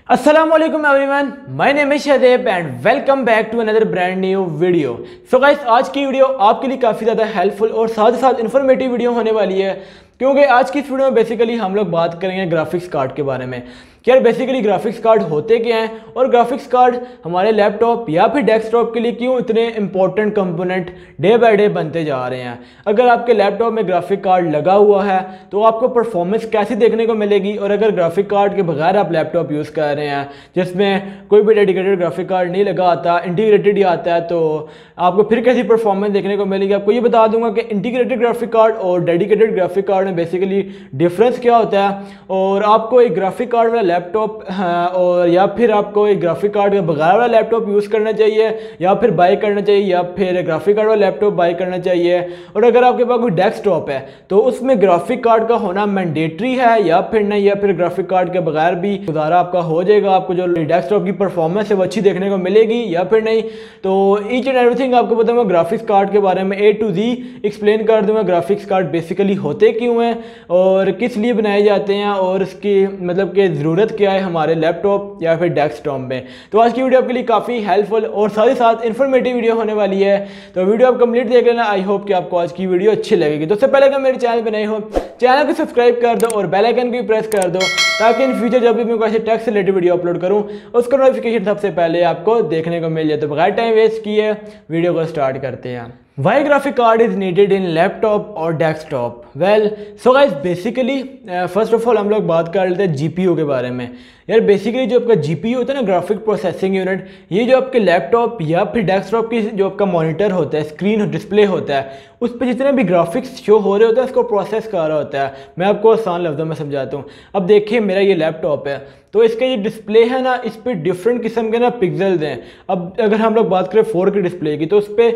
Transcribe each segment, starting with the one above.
Assalamualaikum everyone, my name is Shadeb and welcome back to another brand new video। So guys, आज की video आपके लिए काफ़ी ज़्यादा हेल्पफुल और साथ ही साथ इन्फॉर्मेटिव वीडियो होने वाली है, क्योंकि आज की इस वीडियो में बेसिकली हम लोग बात करेंगे ग्राफिक्स कार्ड के बारे में कि यार बेसिकली ग्राफिक्स कार्ड होते क्या हैं और ग्राफिक्स कार्ड हमारे लैपटॉप या फिर डेस्कटॉप के लिए क्यों इतने important component day by day बनते जा रहे हैं। अगर आपके लैपटॉप में ग्राफिक कार्ड लगा हुआ है तो आपको परफॉर्मेंस कैसी देखने को मिलेगी, और अगर ग्राफिक कार्ड के बगैर आप लैपटॉप यूज़ कर रहे हैं जिसमें कोई भी डेडिकेटेड ग्राफिक कार्ड नहीं लगा आता, इंटीग्रेटेड ही आता है, तो आपको फिर कैसी परफॉर्मेंस देखने को मिलेगी। आपको ये बता दूंगा कि इंटीग्रेटेड ग्राफिक कार्ड और डेडिकेटेड ग्राफिक कार्ड में बेसिकली डिफरेंस क्या होता है, और आपको एक ग्राफिक कार्ड वाला लैपटॉप और या फिर आपको एक ग्राफिक कार्ड के बगैर वाला लैपटॉप यूज़ करना चाहिए या फिर बाय करना चाहिए, या फिर ग्राफिक कार्ड वाला लैपटॉप बाय करना चाहिए। और अगर आपके पास कोई डेस्कटॉप है तो उसमें ग्राफिक कार्ड का होना मैंडेटरी है या फिर नहीं, या फिर ग्राफिक कार्ड के बगैर भी गुजारा आपका हो जाएगा, आपको जो डेस्कटॉप की परफॉर्मेंस है वो अच्छी देखने को मिलेगी या फिर नहीं। तो ईच एंड एवरीथिंग आपको बताऊंगा ग्राफिक्स कार्ड के बारे में, A to Z एक्सप्लेन कर दूंगा। ग्राफिक्स कार्ड बेसिकली होते क्यों हैं और किस लिए बनाए जाते हैं और इसकी मतलब कि ज़रूरत क्या है हमारे लैपटॉप या फिर डेस्कटॉप में। तो आज की वीडियो आपके लिए काफ़ी हेल्पफुल और साथ ही साथ इन्फॉर्मेटिव वीडियो होने वाली है, तो वीडियो आप कंप्लीट देख लेना। आई होप कि आपको आज की वीडियो अच्छी लगेगी। तो उससे पहले अगर मेरे चैनल पर नए हो, चैनल को सब्सक्राइब कर दो और बेल आइकन को भी प्रेस कर दो, ताकि इन फ्यूचर जब भी मैं कोई टेक से रिलेटेड वीडियो अपलोड करूं उसका नोटिफिकेशन सबसे पहले आपको देखने को मिल जाए। तो बगैर टाइम वेस्ट किए वीडियो को स्टार्ट करते हैं। Why graphic card is needed in laptop और desktop? Well, so guys basically first of all हम लोग बात कर लेते हैं GPU के बारे में। यार बेसिकली जो आपका GPU होता है ना, ग्राफिक प्रोसेसिंग यूनिट, ये जो आपके लैपटॉप या फिर डेस्कटॉप की जो आपका मॉनिटर होता है, स्क्रीन डिस्प्ले होता है, उस पर जितने भी ग्राफिक्स शो हो रहे होते हैं उसको प्रोसेस कर रहा होता है। मैं आपको आसान लफ्ज़ों में समझाता हूँ। अब देखिए मेरा ये लैपटॉप है, तो इसका ये डिस्प्ले है ना, इस पर डिफरेंट किस्म के ना पिक्सल्स हैं। अब अगर हम लोग बात करें 4K डिस्प्ले की, तो उस पर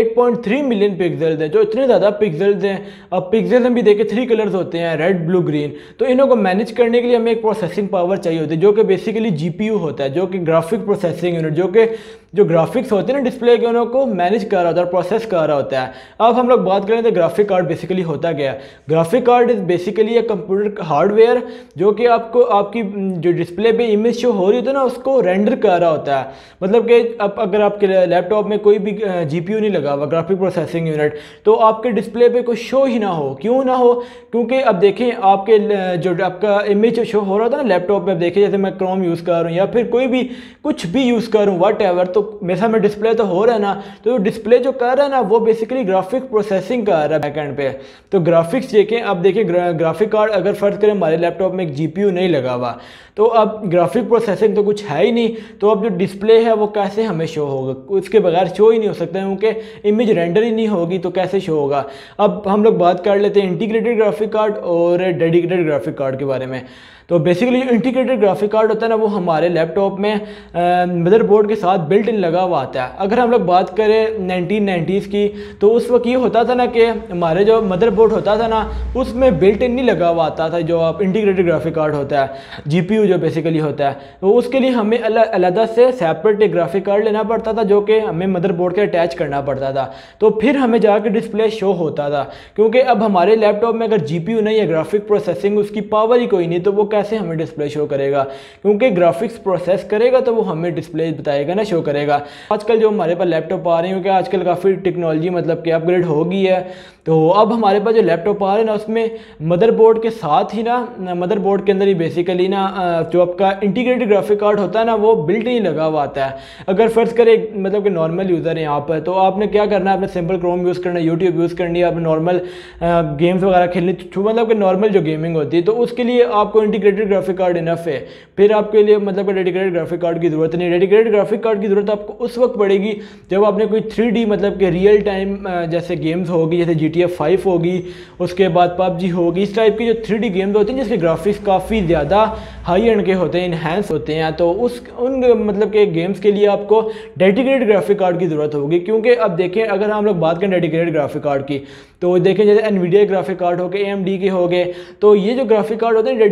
8.3 मिलियन पिक्सल्स हैं, जो इतने ज़्यादा पिक्सल्स हैं। अब पिक्सल्स हम भी देखें 3 कलर्स होते हैं, रेड, ब्लू, ग्रीन। तो इन्हों को मैनेज करने के लिए हमें एक प्रोसेसिंग पावर चाहिए होती है, जो कि बेसिकली GPU होता है, जो कि ग्राफिक प्रोसेसिंग यूनिट, जो ग्राफिक्स होते हैं ना डिस्प्ले के, उनको मैनेज कर रहा होता है, प्रोसेस कर रहा होता है। अब हम लोग बात करें तो ग्राफिक कार्ड बेसिकली होता क्या है। ग्राफिक कार्ड इज बेसिकली एक कंप्यूटर हार्डवेयर जो कि आपको आपकी जो डिस्प्ले पे इमेज शो हो रही होती है ना, उसको रेंडर कर रहा होता है। मतलब कि अब अगर आपके लैपटॉप में कोई भी GPU नहीं लगा हुआ, ग्राफिक प्रोसेसिंग यूनिट, तो आपके डिस्प्ले पे कोई शो ही ना हो। क्यों ना हो? क्योंकि अब देखें आपके जो आपका इमेज शो हो रहा था ना लैपटॉप में, अब देखिए जैसे मैं क्रोम यूज़ कर रहा हूँ या फिर कोई भी कुछ भी यूज़ कर रहा हूँ वट एवर, तो मेरे सामने डिस्प्ले तो हो रहा है ना, तो डिस्प्ले जो कर रहा है ना वो बेसिकली ग्राफिक प्रोसेसिंग कर रहा है बैकएंड पे। तो ग्राफिक्स देखें, अब देखिए ग्राफिक कार्ड अगर फर्ज करें हमारे लैपटॉप में एक GPU नहीं लगा हुआ, तो अब ग्राफिक प्रोसेसिंग तो कुछ है ही नहीं, तो अब जो डिस्प्ले है वो कैसे हमें शो होगा? उसके बगैर शो ही नहीं हो सकता, क्योंकि इमेज रेंडर ही नहीं होगी तो कैसे शो होगा। अब हम लोग बात कर लेते हैं इंटीग्रेटेड ग्राफिक कार्ड और डेडिकेटेड ग्राफिक कार्ड के बारे में। तो बेसिकली इंटीग्रेटेड ग्राफिक कार्ड होता है ना, वो हमारे लैपटॉप में मदरबोर्ड के साथ बिल्ट इन लगा हुआ आता है। अगर हम लोग बात करें 1990s की, तो उस वक्त ये होता था ना कि हमारे जो मदरबोर्ड होता था ना, उसमें बिल्ट इन नहीं लगा हुआ आता था जो आप इंटीग्रेटेड ग्राफिक कार्ड होता है, GPU जो बेसिकली होता है। तो उसके लिए हमें अलग से सेपरेट एक ग्राफिक कार्ड लेना पड़ता था, जो कि हमें मदरबोर्ड के अटैच करना पड़ता था, तो फिर हमें जाकर डिस्प्ले शो होता था। क्योंकि अब हमारे लैपटॉप में अगर GPU नहीं है, ग्राफिक प्रोसेसिंग उसकी पावर ही कोई नहीं, तो वो कैसे हमें डिस्प्ले शो करेगा? क्योंकि ग्राफिक्स प्रोसेस करेगा तो वो हमें डिस्प्ले बताएगा ना, शो करेगा। आजकल जो हमारे पास लैपटॉप आ रहे हैं, क्योंकि आजकल काफ़ी टेक्नोलॉजी मतलब कि अपग्रेड हो गई है, तो अब हमारे पास जो लैपटॉप आ रहे हैं ना, उसमें मदरबोर्ड के साथ ही ना, मदरबोर्ड के अंदर ही बेसिकली ना जो आपका इंटीग्रेटेड ग्राफिक कार्ड होता है ना, वो बिल्ट ही लगा हुआ आता है। अगर फर्ज करें मतलब कि नॉर्मल यूज़र है यहाँ पर, तो आपने क्या करना है, आपने सिंपल क्रोम यूज़ करना है, यूट्यूब यूज़ करनी है, आपने नॉर्मल गेम्स वगैरह खेलनी, मतलब कि नॉर्मल जो गेमिंग होती है, तो उसके लिए आपको इंटीग्रेटेड ग्राफिक कार्ड इनफ है। फिर आपके लिए मतलब डेडिकेटेड ग्राफिक कार्ड की ज़रूरत नहीं। डेडिकेटेड ग्राफिक कार्ड की ज़रूरत आपको उस वक्त पड़ेगी जब आपने कोई 3D मतलब कि रियल टाइम जैसे गेम्स होगी, जैसे GTA 5 होगी, उसके बाद PUBG होगी, इस टाइप की जो 3D गेम्स होती हैं जिसके ग्राफिक्स काफ़ी ज़्यादा हाई एंड के होते हैं, इन्हेंस होते हैं, तो उन मतलब के गेम्स के लिए आपको डेडिकेटेड ग्राफिक कार्ड की ज़रूरत होगी। क्योंकि अब देखें अगर हम लोग बात करें डेडिकेटेड ग्राफिक कार्ड की, तो देखें जैसे NVIDIA ग्राफिक कार्ड हो गए, AMD के हो गए, तो ये जो ग्राफिक कार्ड होते हैं डेडिकेटेड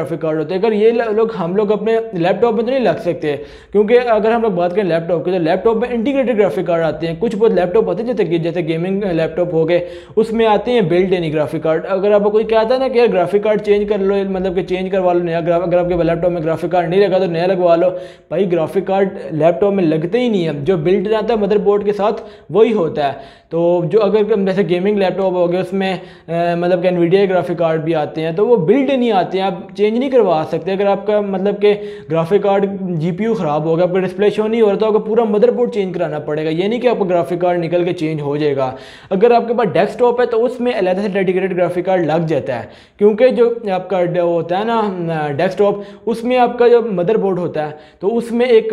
ग्राफिक कार्ड होते हैं। अगर ये लोग हम लोग अपने लैपटॉप में तो नहीं लग सकते, क्योंकि अगर हम लोग बात करें लैपटॉप की तो लैपटॉप में इंटीग्रेटेड ग्राफिक कार्ड आते हैं। कुछ बहुत लैपटॉप होते हैं जैसे गेमिंग लैपटॉप हो गए, उसमें आते हैं बिल्ट इन ग्राफिक कार्ड। अगर आपको कोई कहता है ना कि यार ग्राफिक कार्ड चेंज कर लो, मतलब कि चेंज करवा लो नया, अगर आपके लैपटॉप में ग्राफिक कार्ड नहीं लगा तो नया लगवा लो। भाई ग्राफिक कार्ड लैपटॉप में लगते ही नहीं है, जो बिल्ट इन आता है मदरबोर्ड के साथ वही होता है। तो जो अगर जैसे गेमिंग लैपटॉप हो गए उसमें मतलब कि एनवीडिया के ग्राफिक कार्ड भी आते हैं, तो वो बिल्ट इन ही आते हैं, आप चेंज नहीं करवा सकते। अगर आपका मतलब कि ग्राफिक कार्ड जीपीयू ख़राब होगा, आपका डिस्प्ले शो नहीं हो रहा तो आपको पूरा मदरबोर्ड चेंज कराना पड़ेगा। ये नहीं कि आपका ग्राफिक कार्ड निकल के चेंज हो जाएगा। अगर आपके पास डेस्कटॉप है तो उसमें अलग से डेडिकेटेड ग्राफिक कार्ड लग जाता है, क्योंकि जो आपका होता है ना डेस्कटॉप, उसमें आपका जो मदरबोर्ड होता है तो उसमें एक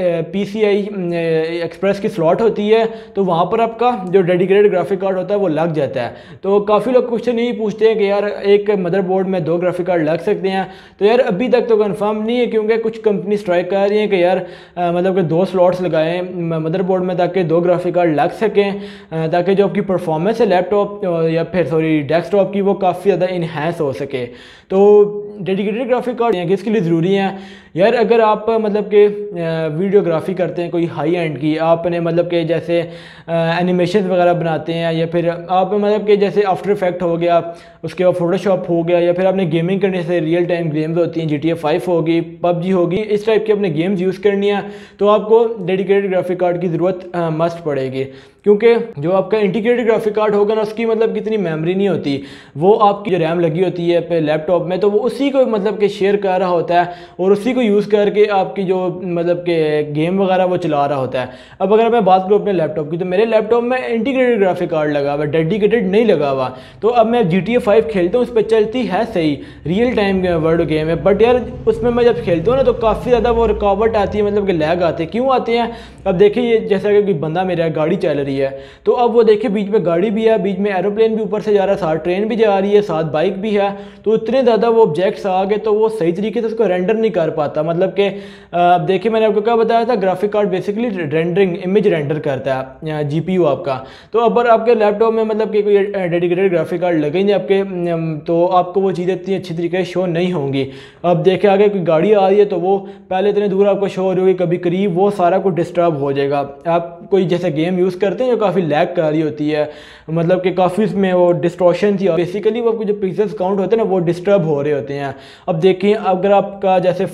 PCI एक्सप्रेस की स्लॉट होती है, तो वहाँ पर आपका जो डेडिकेटेड ग्राफिक कार्ड होता है वो लग जाता है। तो काफ़ी लोग क्वेश्चन यही पूछते हैं कि यार एक मदरबोर्ड में 2 ग्राफिक कार्ड लग सकते हैं, तो यार अभी तक तो कंफर्म नहीं है, क्योंकि कुछ कंपनी स्ट्राइक कर रही है कि यार मतलब कि 2 स्लॉट्स लगाएं मदरबोर्ड में ताकि 2 ग्राफिक कार्ड लग सकें, ताकि जो आपकी परफॉर्मेंस है लैपटॉप या फिर सॉरी डेस्कटॉप की वो काफ़ी ज़्यादा इन्हेंस हो सके। तो डेडिकेटेड ग्राफिक कार्ड हैं किसके लिए ज़रूरी हैं यार? अगर आप मतलब कि वीडियोग्राफी करते हैं कोई हाई एंड की, आपने मतलब कि जैसे एनिमेशन वगैरह बनाते हैं, या फिर आप मतलब कि जैसे आफ्टर इफेक्ट हो गया, उसके बाद फोटोशॉप हो गया, या फिर आपने गेमिंग करने से रियल टाइम गेम्स होती हैं, GTA 5 होगी, PUBG होगी, इस टाइप की अपने गेम्स यूज़ करनी है, तो आपको डेडिकेटेड ग्राफिक कार्ड की ज़रूरत मस्ट पड़ेगी। क्योंकि जो आपका इंटीग्रेटेड ग्राफिक कार्ड होगा ना, उसकी मतलब कितनी मेमोरी नहीं होती, वो आपकी जो रैम लगी होती है पे लैपटॉप में, तो वो उसी को मतलब कि शेयर कर रहा होता है और उसी को यूज़ करके आपकी जो मतलब कि गेम वगैरह वो चला रहा होता है। अब अगर मैं बात करूँ अपने लैपटॉप की, तो मेरे लैपटॉप में इंटीग्रेटेड ग्राफिक कार्ड लगा हुआ, डेडिकेटेड नहीं लगा हुआ। तो अब मैं GTA 5 खेलता हूँ, उस पर चलती है सही, रियल टाइम वर्ल्ड गेम है, बट यार उसमें मैं जब खेलता हूँ ना तो काफ़ी ज़्यादा वो रुकावट आती है, मतलब कि लैग आते हैं। क्यों आते हैं? अब देखिए, ये जैसा कि कोई बंदा मेरा गाड़ी चल रही है, तो अब वो देखिए बीच में गाड़ी भी है, बीच में एरोप्लेन भी ऊपर से जा रहा है, साथ ट्रेन भी जा रही है, साथ बाइक भी है, तो इतने ज़्यादा वो ऑब्जेक्ट्स आ गए तो वो सही तरीके से उसको रेंडर नहीं कर पाता। मतलब कि अब देखिए मैंने आपको क्या बताया था, graphic card basically rendering image render करता है GPU आपका। तो अगर आपके लैपटॉप में मतलब कि कोई डेडिकेटेड ग्राफिक कार्ड लगेंगे आपके, तो आपको वो चीज़ें इतनी अच्छी तरीके से शो नहीं होंगी। अब देखिए आगे कोई गाड़ी आ रही है तो वो पहले इतने दूर आपको शो हो रही होगी, कभी करीब, वो सारा कुछ डिस्टर्ब हो जाएगा। आप कोई जैसे गेम यूज़ करते हैं जो काफ़ी लैग कर रही होती है, मतलब कि काफ़ी उसमें वो डिस्टॉर्शन थी, बेसिकली वो जो पिक्सेल्स काउंट होते हैं ना वो डिस्टर्ब हो रहे होते हैं। अब देखिए अगर आपका जैसे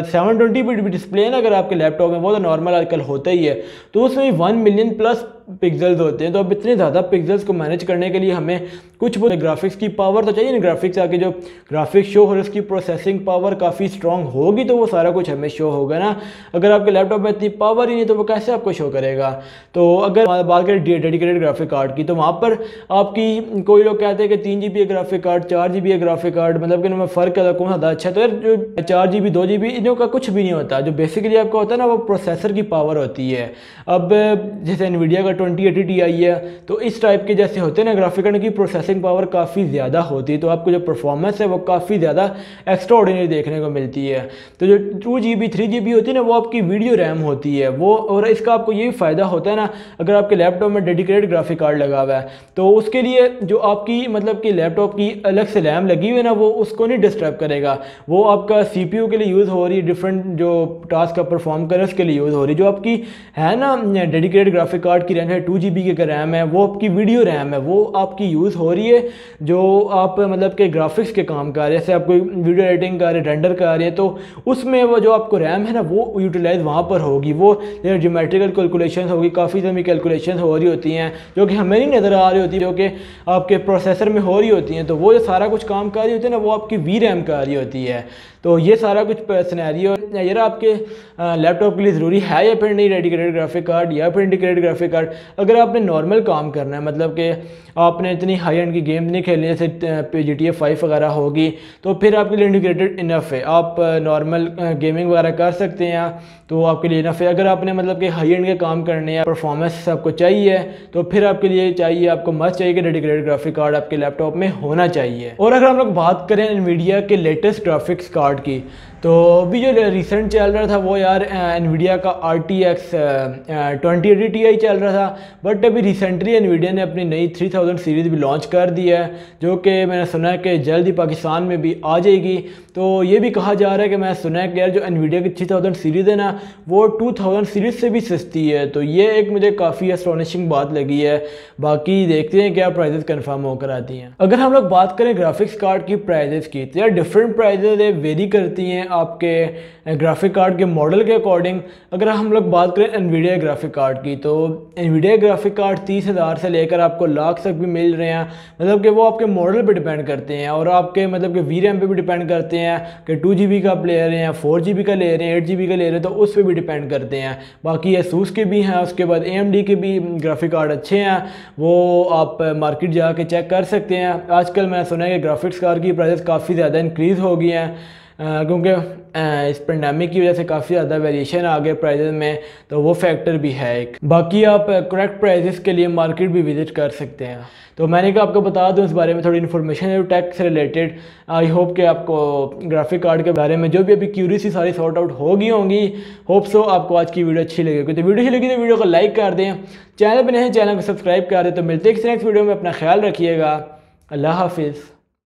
720p डिस्प्ले है ना अगर आपके लैपटॉप में, वो तो नॉर्मल आजकल होता ही है, तो उसमें 1 मिलियन प्लस पिक्सेल्स होते हैं। तो अब इतने ज़्यादा पिक्सेल्स को मैनेज करने के लिए हमें कुछ बहुत ग्राफिक्स की पावर तो चाहिए ना, ग्राफिक्स आके जो ग्राफिक्स शो हो उसकी प्रोसेसिंग पावर काफ़ी स्ट्रॉन्ग होगी तो वो सारा कुछ हमें शो होगा ना। अगर आपके लैपटॉप में इतनी पावर ही नहीं तो वो कैसे आपको शो करेगा? तो अगर बात करें डेडिकेटेड ग्राफिक कार्ड की, तो वहाँ पर आपकी कोई लोग कहते हैं कि 3GB graphic card, 4GB graphic card, मतलब कि इनमें फ़र्क है कौन ज़्यादा अच्छा? तो यार जो 4GB 2GB इनों का कुछ भी नहीं होता। जो बेसिकली आपका होता है ना वो प्रोसेसर की पावर होती है। अब जैसे एनवीडिया का 2080 Ti है, तो इस टाइप के जैसे होते हैं ना ग्राफिक कार्ड की प्रोसेसिंग पावर काफ़ी ज़्यादा होती है, तो आपको जो परफॉर्मेंस है वो काफ़ी ज़्यादा एक्स्ट्रा ऑर्डिनरी देखने को मिलती है। तो जो 2GB 3GB होती है ना वो आपकी वीडियो रैम होती है वो, और इसका आपको ये फ़ायदा होता है ना अगर आपके लैपटॉप में डेडिकेटेड ग्राफिक कार्ड लगा हुआ है, तो उसके लिए जो आपकी मतलब कि लैपटॉप की अलग से रैम लगी हुई है ना वो उसको नहीं डिस्टर्ब करेगा। वो आपका CPU के लिए यूज़ हो रही है, डिफरेंट जो टास्क का परफॉर्म करे उसके लिए यूज़ हो रही है। जो आपकी है ना डेडिकेटेड ग्राफिक कार्ड की रैम है 2GB की रैम है, वो आपकी वीडियो रैम है, वो आपकी यूज़ हो रही है जो आप मतलब के ग्राफिक्स के काम कर रहे हैं। जैसे आप कोई वीडियो एडिटिंग कर रहे हैं, रेंडर कर रहे हैं, तो उसमें वो जो आपको रैम है ना वो यूटिलाइज वहाँ पर होगी। वो ज्योमेट्रिकल कैलकुलेशन होगी, काफ़ी सारी कैलकुलेशन हो रही होती हैं जो कि हमें नहीं नज़र आ रही होती, जो कि आपके प्रोसेसर में हो रही होती हैं। तो वो जो सारा कुछ काम कर रही होती है ना वो आपकी VRAM कर रही होती है। तो ये सारा कुछ सिनेरियो यार आपके लैपटॉप के लिए ज़रूरी है या फिर नहीं डेडिकेटेड ग्राफिक कार्ड या फिर इंटीग्रेटेड ग्राफिक कार्ड? अगर आपने नॉर्मल काम करना है, मतलब कि आपने इतनी हाई एंड की गेम नहीं खेलनी जैसे GTA 5 वगैरह होगी, तो फिर आपके लिए इंटीग्रेटेड इनफ है। आप नॉर्मल गेमिंग वगैरह कर सकते हैं तो आपके लिए इनफ है। अगर आपने मतलब कि हाई एंड के काम करने हैं, परफॉर्मेंस आपको चाहिए, तो फिर आपके लिए चाहिए, आपको मस्ट चाहिए कि डेडिकेटेड ग्राफिक कार्ड आपके लैपटॉप में होना चाहिए। और अगर हम लोग बात करें एनवीडिया के लेटेस्ट ग्राफिक्स कार्ड की, तो अभी जो रिसेंट चल रहा था वो यार एनवीडिया का RTX 2080 Ti चल रहा था, बट अभी रिसेंटली एनवीडिया ने अपनी नई 3000 सीरीज़ भी लॉन्च कर दी है, जो कि मैंने सुना है कि जल्द ही पाकिस्तान में भी आ जाएगी। तो ये भी कहा जा रहा है कि मैं सुना है कि यार जो एनवीडिया की 3000 सीरीज़ है ना वो 2000 सीरीज़ से भी सस्ती है। तो ये एक मुझे काफ़ी एस्टोनिशिंग बात लगी है। बाकी देखते हैं क्या प्राइजेस कंफर्म होकर आती हैं। अगर हम लोग बात करें ग्राफिक्स कार्ड की प्राइजेस की, तो यार डिफरेंट प्राइजेस वेरी करती हैं आपके ग्राफिक कार्ड के मॉडल के अकॉर्डिंग। अगर हम लोग बात करें एनवीडिया ग्राफिक कार्ड की, तो एनवीडिया ग्राफिक कार्ड 30,000 से लेकर आपको लाख तक भी मिल रहे हैं। मतलब कि वो आपके मॉडल पे डिपेंड करते हैं और आपके मतलब कि VRAM पे भी डिपेंड करते हैं कि 2GB का आप ले रहे हैं, 4GB का ले रहे हैं, 8GB का ले रहे हैं, तो उस पर भी डिपेंड करते हैं। बाकी ASUS के भी हैं, उसके बाद AMD के भी ग्राफिक कार्ड अच्छे हैं, वो आप मार्केट जाके चेक कर सकते हैं। आजकल मैं सुना है कि ग्राफिक्स कार्ड की प्राइस काफ़ी ज़्यादा इंक्रीज़ हो गई हैं, क्योंकि इस पेंडेमिक की वजह से काफ़ी ज़्यादा वेरिएशन आ गए प्राइजेस में, तो वो फैक्टर भी है एक। बाकी आप करेक्ट प्राइजेस के लिए मार्केट भी विज़िट कर सकते हैं। तो मैंने कहा आपको बता दूं इस बारे में थोड़ी इन्फॉर्मेशन है टेक से रिलेटेड। आई होप कि आपको ग्राफिक कार्ड के बारे में जो भी अभी क्यूरियसी सारी सॉर्ट आउट होंगी। होप सो आपको आज की वीडियो अच्छी लगेगी। तो वीडियो अच्छी लगी तो वीडियो को लाइक कर दें, चैनल पर नहीं चैनल को सब्सक्राइब कर दें। तो मिलते हैं किसी नेक्स्ट वीडियो में, अपना ख्याल रखिएगा। अल्लाह हाफिज़।